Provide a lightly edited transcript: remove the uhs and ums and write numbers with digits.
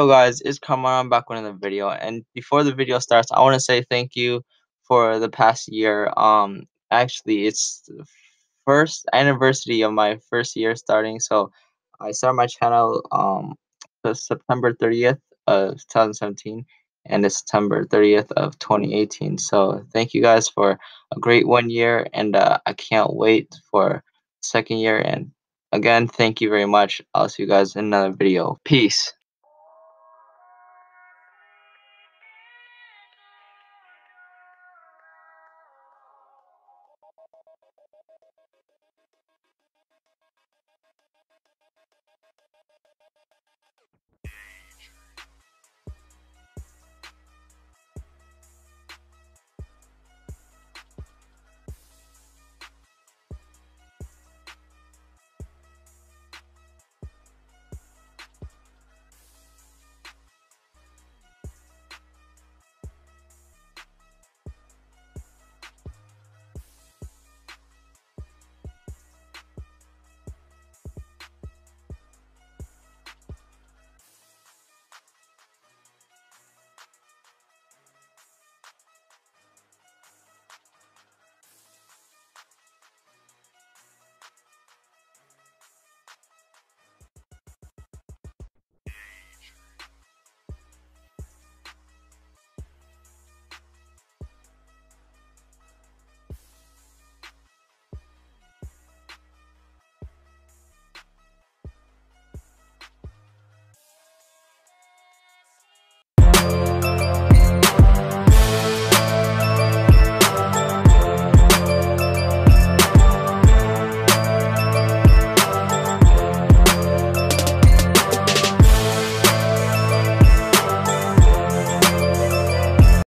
Yo guys, it's Kamara back with another video, and before the video starts, I want to say thank you for the past year. Actually, it's the first anniversary of my first year starting, so I started my channel the September 30th of 2017, and it's September 30th of 2018. So thank you guys for a great 1 year, and I can't wait for second year. And again, thank you very much. I'll see you guys in another video. Peace.